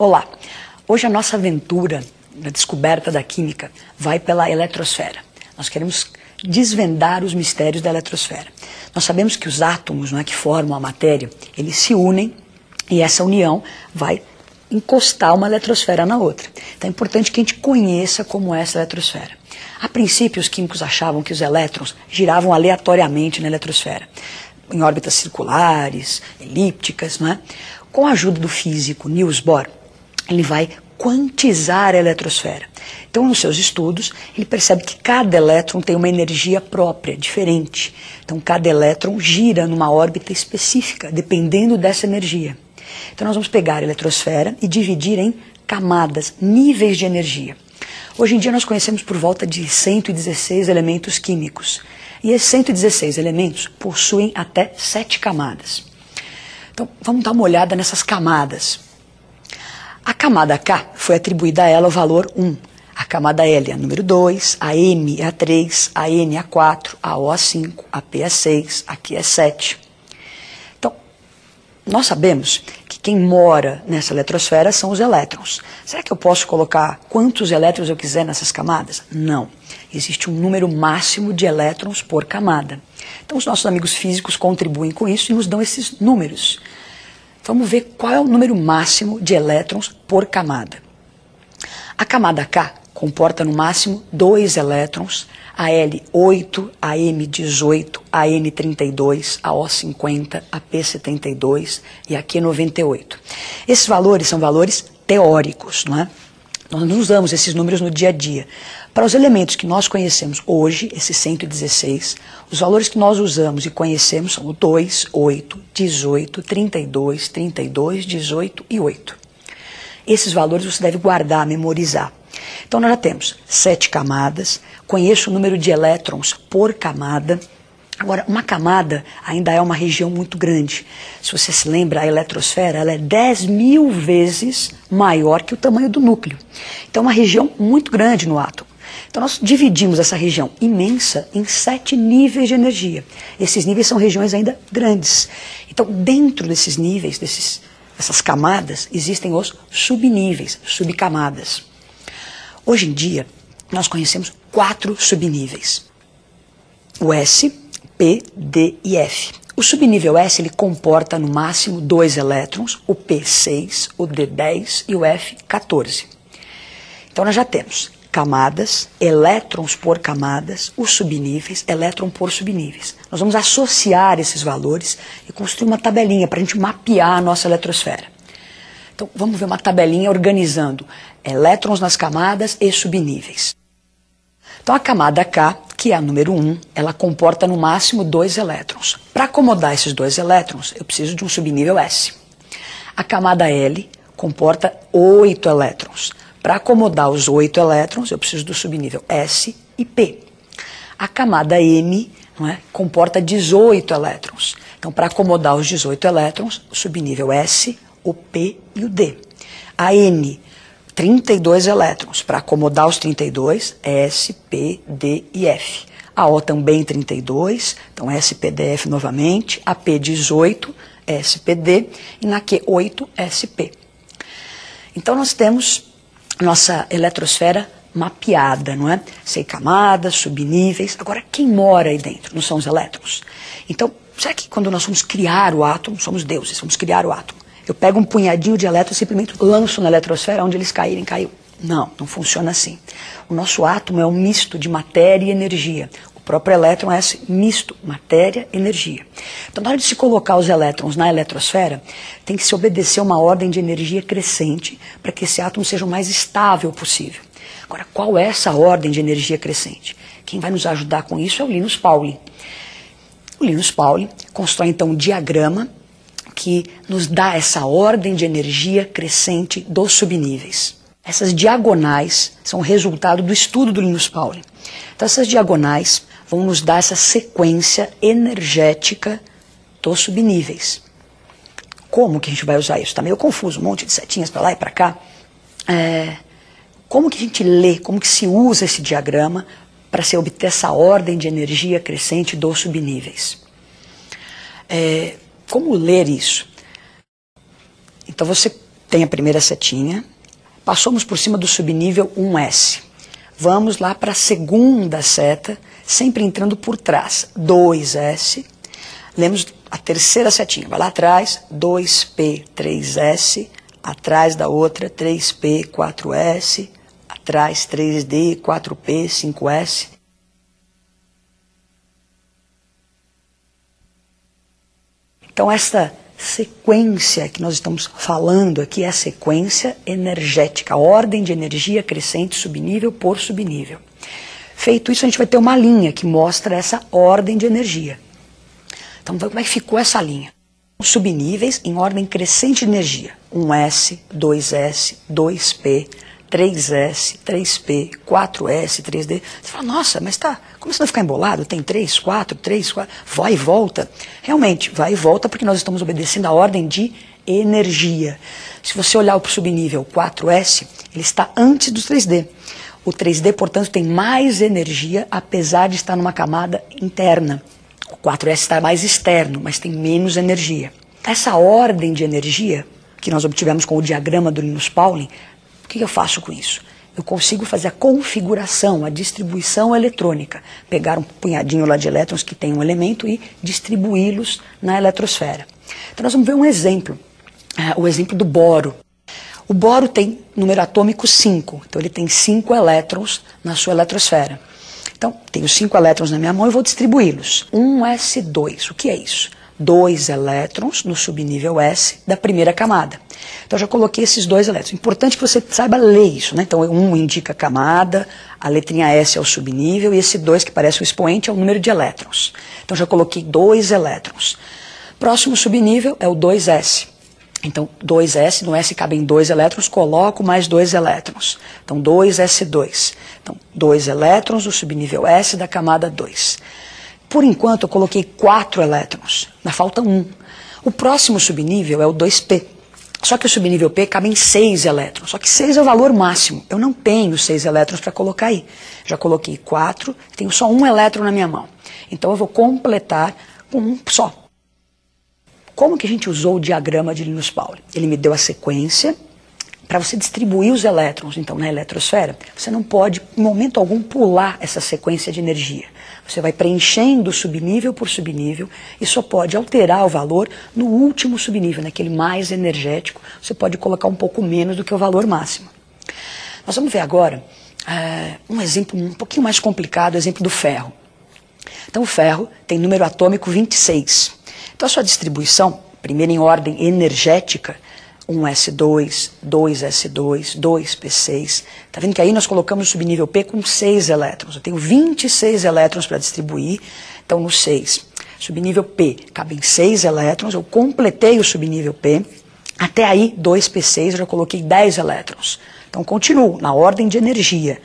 Olá, hoje a nossa aventura na descoberta da química vai pela eletrosfera. Nós queremos desvendar os mistérios da eletrosfera. Nós sabemos que os átomos, que formam a matéria, eles se unem e essa união vai encostar uma eletrosfera na outra. Então é importante que a gente conheça como é essa eletrosfera. A princípio, os químicos achavam que os elétrons giravam aleatoriamente na eletrosfera, em órbitas circulares, elípticas, Com a ajuda do físico Niels Bohr, ele vai quantizar a eletrosfera. Então, nos seus estudos, ele percebe que cada elétron tem uma energia própria, diferente. Então, cada elétron gira numa órbita específica, dependendo dessa energia. Então, nós vamos pegar a eletrosfera e dividir em camadas, níveis de energia. Hoje em dia, nós conhecemos por volta de 116 elementos químicos. E esses 116 elementos possuem até 7 camadas. Então, vamos dar uma olhada nessas camadas. A camada K foi atribuída a ela o valor 1. A camada L é a número 2, a M é a 3, a N é a 4, a O é a 5, a P é 6, a Q é 7. Então, nós sabemos que quem mora nessa eletrosfera são os elétrons. Será que eu posso colocar quantos elétrons eu quiser nessas camadas? Não. Existe um número máximo de elétrons por camada. Então, os nossos amigos físicos contribuem com isso e nos dão esses números. Vamos ver qual é o número máximo de elétrons por camada. A camada K comporta no máximo 2 elétrons, a L 8, a M 18, a N 32, a O 50, a P 72 e a Q 98. Esses valores são valores teóricos, não é? Nós não usamos esses números no dia a dia. Para os elementos que nós conhecemos hoje, esses 116, os valores que nós usamos e conhecemos são o 2, 8, 18, 32, 32, 18 e 8. Esses valores você deve guardar, memorizar. Então nós já temos 7 camadas, conheço o número de elétrons por camada. Agora, uma camada ainda é uma região muito grande. Se você se lembra, a eletrosfera ela é 10.000 vezes maior que o tamanho do núcleo. Então é uma região muito grande no átomo. Então nós dividimos essa região imensa em 7 níveis de energia. Esses níveis são regiões ainda grandes. Então dentro desses níveis, dessas camadas, existem os subníveis, subcamadas. Hoje em dia, nós conhecemos 4 subníveis. O S, P, D e F. O subnível S ele comporta no máximo 2 elétrons, o P 6, o D 10 e o F 14. Então nós já temos camadas, elétrons por camadas, os subníveis, elétron por subníveis. Nós vamos associar esses valores e construir uma tabelinha para a gente mapear a nossa eletrosfera. Então vamos ver uma tabelinha organizando elétrons nas camadas e subníveis. Então a camada K, que é a número 1, ela comporta no máximo 2 elétrons. Para acomodar esses 2 elétrons, eu preciso de um subnível S. A camada L comporta 8 elétrons. Para acomodar os 8 elétrons, eu preciso do subnível S e P. A camada M comporta 18 elétrons. Então, para acomodar os 18 elétrons, o subnível S, o P e o D. A N, 32 elétrons. Para acomodar os 32, S, P, D e F. A O também 32, então S, P, D, F novamente. A P, 18, S, P, D. E na Q, 8, S, P. Então, nós temos nossa eletrosfera mapeada, não é? Sei camadas, subníveis. Agora, quem mora aí dentro? Não são os elétrons? Então, será que quando nós vamos criar o átomo, somos deuses, vamos criar o átomo? Eu pego um punhadinho de elétrons e simplesmente lanço na eletrosfera, onde eles caírem, caiu. Não, não funciona assim. O nosso átomo é um misto de matéria e energia. O próprio elétron é esse misto, matéria e energia. Então, na hora de se colocar os elétrons na eletrosfera, tem que se obedecer uma ordem de energia crescente para que esse átomo seja o mais estável possível. Agora, qual é essa ordem de energia crescente? Quem vai nos ajudar com isso é o Linus Pauling. O Linus Pauling constrói, então, um diagrama que nos dá essa ordem de energia crescente dos subníveis. Essas diagonais são o resultado do estudo do Linus Pauling. Então, essas diagonais vão nos dar essa sequência energética dos subníveis. Como que a gente vai usar isso? Está meio confuso, um monte de setinhas para lá e para cá. Como que a gente lê, como que se usa esse diagrama para se obter essa ordem de energia crescente dos subníveis? Como ler isso? Então você tem a primeira setinha, passamos por cima do subnível 1S. Vamos lá para a segunda seta, sempre entrando por trás, 2S. Lemos a terceira setinha, vai lá atrás, 2P, 3S, atrás da outra, 3P, 4S, atrás 3D, 4P, 5S. Então esta sequência que nós estamos falando aqui é a sequência energética, a ordem de energia crescente subnível por subnível. Feito isso, a gente vai ter uma linha que mostra essa ordem de energia. Então, como é que ficou essa linha? Os subníveis em ordem crescente de energia. 1S, 2S, 2P, 3S, 3P, 4S, 3D. Você fala, nossa, mas está começando a ficar embolado, tem 3, 4, 3, 4, vai e volta. Realmente, vai e volta porque nós estamos obedecendo a ordem de energia. Se você olhar para o subnível 4S, ele está antes do 3D. O 3D, portanto, tem mais energia, apesar de estar numa camada interna. O 4S está mais externo, mas tem menos energia. Essa ordem de energia, que nós obtivemos com o diagrama do Linus Pauling, o que eu faço com isso? Eu consigo fazer a configuração, a distribuição eletrônica. Pegar um punhadinho lá de elétrons que tem um elemento e distribuí-los na eletrosfera. Então nós vamos ver um exemplo, o exemplo do boro. O boro tem número atômico 5, então ele tem 5 elétrons na sua eletrosfera. Então, tenho 5 elétrons na minha mão e vou distribuí-los. 1s2, o que é isso? 2 elétrons no subnível S da primeira camada. Então, já coloquei esses 2 elétrons. Importante que você saiba ler isso, né? Então, 1 indica a camada, a letrinha S é o subnível e esse 2 que parece o expoente é o número de elétrons. Então, já coloquei 2 elétrons. Próximo subnível é o 2s. Então, 2s, no S cabem 2 elétrons, coloco mais 2 elétrons. Então, 2s2. Então, 2 elétrons no subnível S da camada 2. Por enquanto, eu coloquei 4 elétrons. Ainda falta 1. O próximo subnível é o 2p. Só que o subnível P cabem 6 elétrons. Só que 6 é o valor máximo. Eu não tenho 6 elétrons para colocar aí. Já coloquei 4, tenho só 1 elétron na minha mão. Então, eu vou completar com 1 só. Como que a gente usou o diagrama de Linus Pauling? Ele me deu a sequência para você distribuir os elétrons, então, na eletrosfera. Você não pode, em momento algum, pular essa sequência de energia. Você vai preenchendo subnível por subnível e só pode alterar o valor no último subnível, naquele mais energético. Você pode colocar um pouco menos do que o valor máximo. Nós vamos ver agora um exemplo um pouquinho mais complicado, o exemplo do ferro. Então, o ferro tem número atômico 26. Então, a sua distribuição, primeiro em ordem energética, 1s2, 2s2, 2p6. Está vendo que aí nós colocamos o subnível P com 6 elétrons. Eu tenho 26 elétrons para distribuir, então no 6. Subnível P, cabem 6 elétrons, eu completei o subnível P. Até aí, 2p6, eu já coloquei 10 elétrons. Então, continuo na ordem de energia.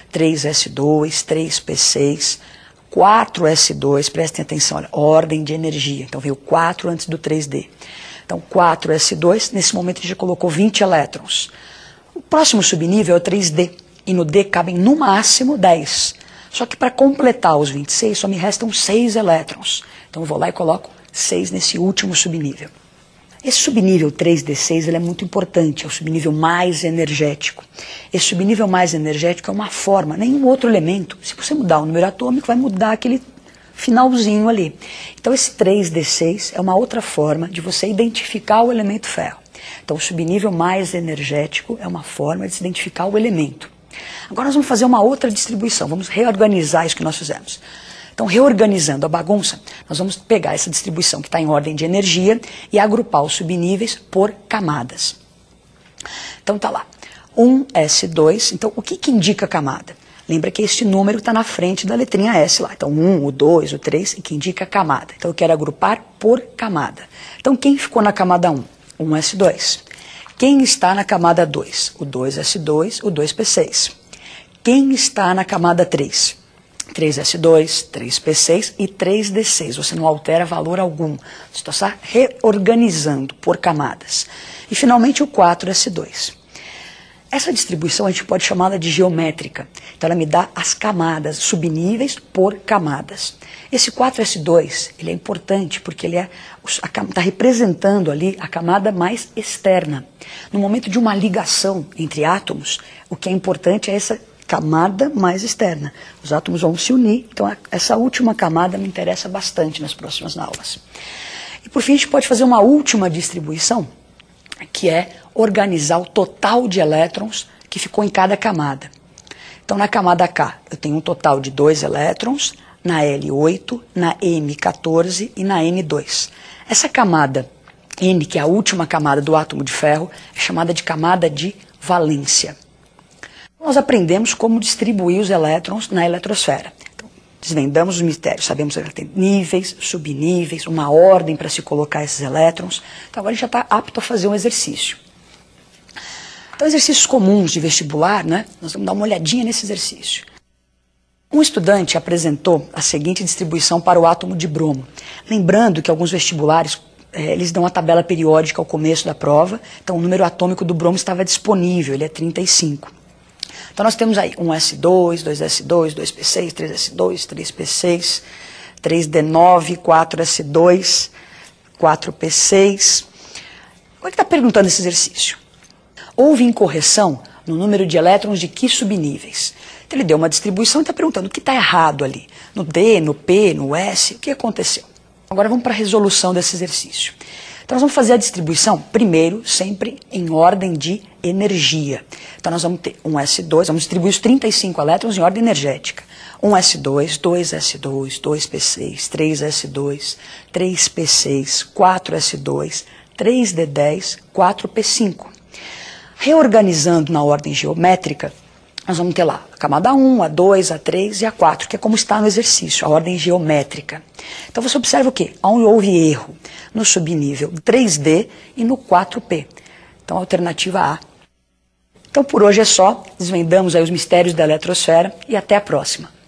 3s2, 3p6... 4s2, prestem atenção, olha, ordem de energia. Então veio 4 antes do 3D. Então 4s2, nesse momento a gente já colocou 20 elétrons. O próximo subnível é o 3D. E no D cabem no máximo 10. Só que para completar os 26 só me restam 6 elétrons. Então eu vou lá e coloco 6 nesse último subnível. Esse subnível 3D6 ele é muito importante, é o subnível mais energético. Esse subnível mais energético é uma forma, nenhum outro elemento. Se você mudar o número atômico, vai mudar aquele finalzinho ali. Então esse 3D6 é uma outra forma de você identificar o elemento ferro. Então o subnível mais energético é uma forma de se identificar o elemento. Agora nós vamos fazer uma outra distribuição, vamos reorganizar isso que nós fizemos. Então, reorganizando a bagunça, nós vamos pegar essa distribuição que está em ordem de energia e agrupar os subníveis por camadas. Então, está lá, 1s2. Então, o que indica a camada? Lembra que este número está na frente da letrinha S lá. Então, 1, o 2, o 3, e que indica a camada. Então, eu quero agrupar por camada. Então, quem ficou na camada 1? 1s2. Quem está na camada 2? O 2s2, o 2p6. Quem está na camada 3? 3s2, 3p6 e 3d6. Você não altera valor algum. Você está reorganizando por camadas. E, finalmente, o 4s2. Essa distribuição a gente pode chamá-la de geométrica. Então ela me dá as camadas, subníveis por camadas. Esse 4s2 ele é importante porque ele está representando ali a camada mais externa. No momento de uma ligação entre átomos, o que é importante é essa camada mais externa. Os átomos vão se unir, então essa última camada me interessa bastante nas próximas aulas. E por fim a gente pode fazer uma última distribuição, que é organizar o total de elétrons que ficou em cada camada. Então, na camada K, eu tenho um total de 2 elétrons, na L8, na M14 e na N2. Essa camada N, que é a última camada do átomo de ferro, é chamada de camada de valência. Nós aprendemos como distribuir os elétrons na eletrosfera. Então, desvendamos os mistérios, sabemos que ela tem níveis, subníveis, uma ordem para se colocar esses elétrons. Então, agora a gente já está apto a fazer um exercício. Então, exercícios comuns de vestibular, né? Nós vamos dar uma olhadinha nesse exercício. Um estudante apresentou a seguinte distribuição para o átomo de bromo. Lembrando que alguns vestibulares, eles dão a tabela periódica ao começo da prova, então o número atômico do bromo estava disponível, ele é 35. Então nós temos aí 1s2, 2s2, 2p6, 3s2, 3p6, 3d9, 4s2, 4p6. Agora ele está perguntando esse exercício. Houve incorreção no número de elétrons de que subníveis? Então ele deu uma distribuição e está perguntando o que está errado ali. No D, no P, no S, o que aconteceu? Agora vamos para a resolução desse exercício. Então nós vamos fazer a distribuição, primeiro, sempre em ordem de energia. Então nós vamos ter 1s2, vamos distribuir os 35 elétrons em ordem energética. 1s2, 2s2, 2p6, 3s2, 3p6, 4s2, 3d10, 4p5. Reorganizando na ordem geométrica, nós vamos ter lá a camada 1, a 2, a 3 e a 4, que é como está no exercício, a ordem geométrica. Então você observa o quê? Onde houve erro? No subnível 3D e no 4P. Então, alternativa A. Então, por hoje é só. Desvendamos aí os mistérios da eletrosfera e até a próxima.